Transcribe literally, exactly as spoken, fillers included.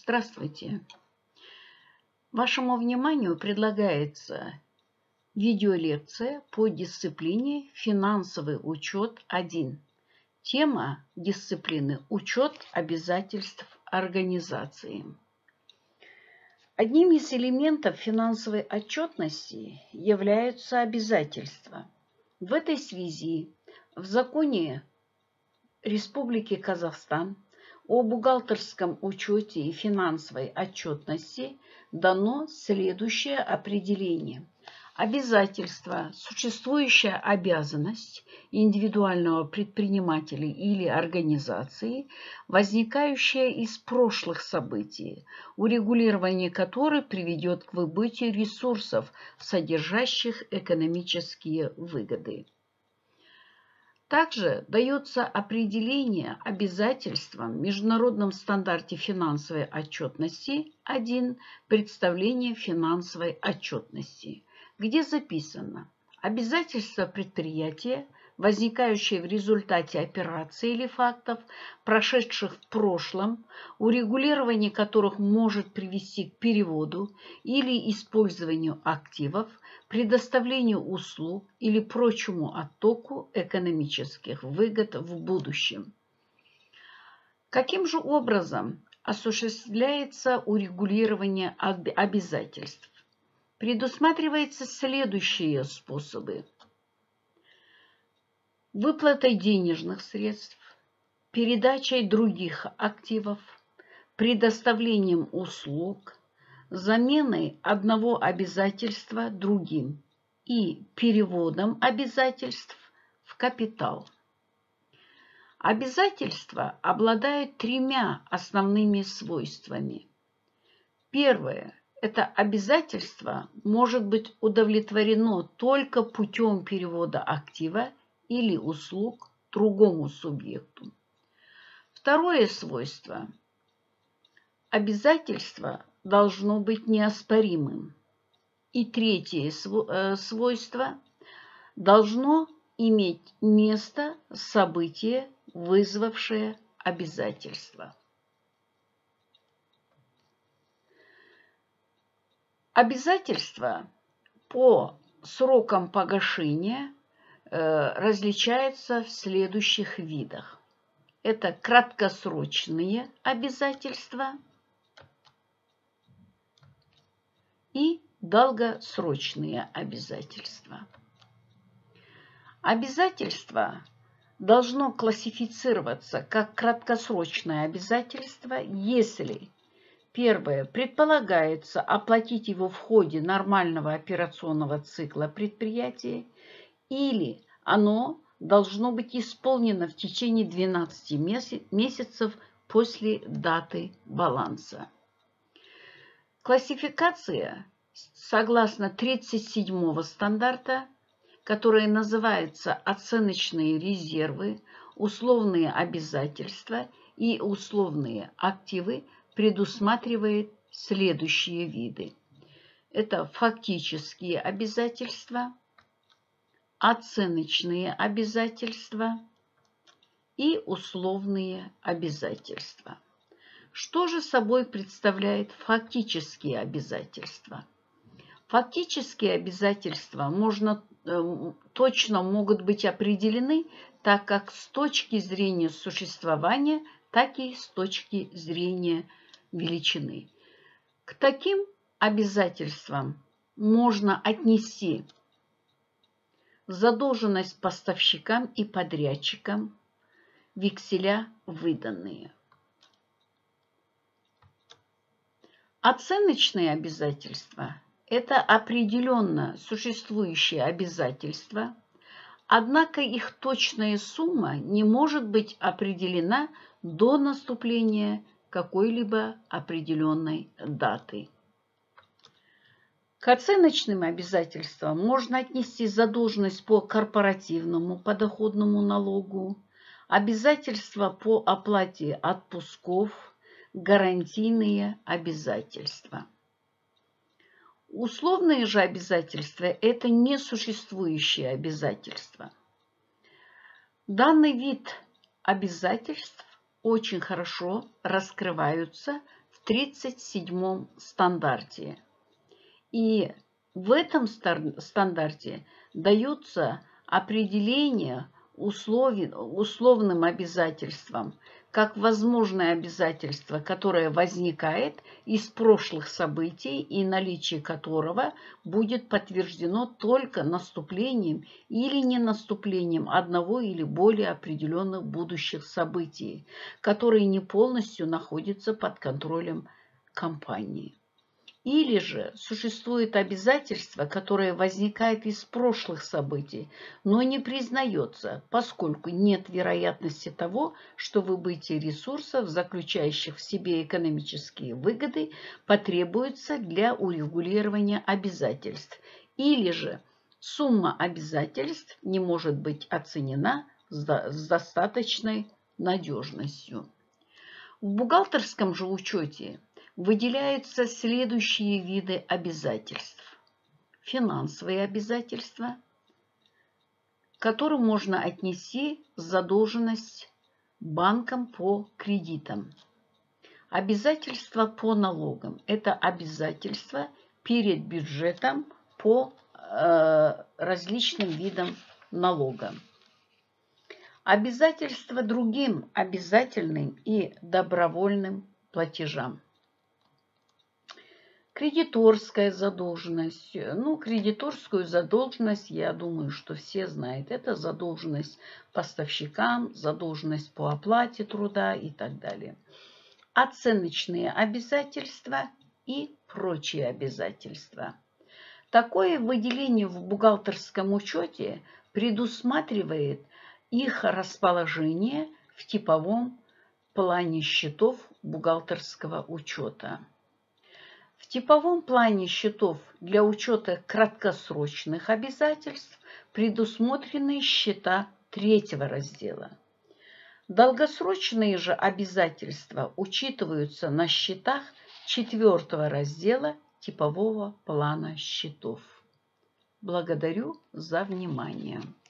Здравствуйте! Вашему вниманию предлагается видеолекция по дисциплине «Финансовый учет один». Тема дисциплины «Учет обязательств организации». Одним из элементов финансовой отчетности являются обязательства. В этой связи в законе Республики Казахстан о бухгалтерском учете и финансовой отчетности дано следующее определение. Обязательство, существующая обязанность индивидуального предпринимателя или организации, возникающая из прошлых событий, урегулирование которой приведет к выбытию ресурсов, содержащих экономические выгоды. Также дается определение обязательствам в Международном стандарте финансовой отчетности один представление финансовой отчетности, где записано обязательства предприятия, возникающие в результате операций или фактов, прошедших в прошлом, урегулирование которых может привести к переводу или использованию активов, предоставлению услуг или прочему оттоку экономических выгод в будущем. Каким же образом осуществляется урегулирование обязательств? Предусматриваются следующие способы: выплатой денежных средств, передачей других активов, предоставлением услуг, заменой одного обязательства другим и переводом обязательств в капитал. Обязательство обладает тремя основными свойствами. Первое. Это обязательство может быть удовлетворено только путем перевода актива или услуг другому субъекту. Второе свойство. Обязательство должно быть неоспоримым. И третье свойство. Должно иметь место событие, вызвавшее обязательство. Обязательства по срокам погашения э, различаются в следующих видах. Это краткосрочные обязательства и долгосрочные обязательства. Обязательство должно классифицироваться как краткосрочное обязательство, если первое. Предполагается оплатить его в ходе нормального операционного цикла предприятия, или оно должно быть исполнено в течение двенадцати месяцев после даты баланса. Классификация согласно тридцать седьмого стандарта, которая называется «Оценочные резервы, условные обязательства и условные активы», предусматривает следующие виды. Это фактические обязательства, оценочные обязательства и условные обязательства. Что же собой представляет фактические обязательства? Фактические обязательства можно, э, точно могут быть определены, так как с точки зрения существования, так и с точки зрения величины. К таким обязательствам можно отнести задолженность поставщикам и подрядчикам, векселя выданные. Оценочные обязательства – это определенно существующие обязательства, однако их точная сумма не может быть определена до наступления какой-либо определенной даты. К оценочным обязательствам можно отнести задолженность по корпоративному подоходному налогу, обязательства по оплате отпусков, гарантийные обязательства. Условные же обязательства – это несуществующие обязательства. Данный вид обязательств очень хорошо раскрываются в тридцать седьмом стандарте. И в этом стандарте даются определения условий, условным обязательствам, как возможное обязательство, которое возникает из прошлых событий и наличие которого будет подтверждено только наступлением или не наступлением одного или более определенных будущих событий, которые не полностью находятся под контролем компании. Или же существует обязательство, которое возникает из прошлых событий, но не признается, поскольку нет вероятности того, что выбытие ресурсов, заключающих в себе экономические выгоды, потребуется для урегулирования обязательств. Или же сумма обязательств не может быть оценена с достаточной надежностью. В бухгалтерском же учете выделяются следующие виды обязательств. Финансовые обязательства, к которым можно отнести задолженность банкам по кредитам. Обязательства по налогам – это обязательства перед бюджетом по э, различным видам налога. Обязательства другим обязательным и добровольным платежам. Кредиторская задолженность. Ну, кредиторскую задолженность, я думаю, что все знают. Это задолженность поставщикам, задолженность по оплате труда и так далее. Оценочные обязательства и прочие обязательства. Такое выделение в бухгалтерском учете предусматривает их расположение в типовом плане счетов бухгалтерского учета. В типовом плане счетов для учета краткосрочных обязательств предусмотрены счета третьего раздела. Долгосрочные же обязательства учитываются на счетах четвертого раздела типового плана счетов. Благодарю за внимание.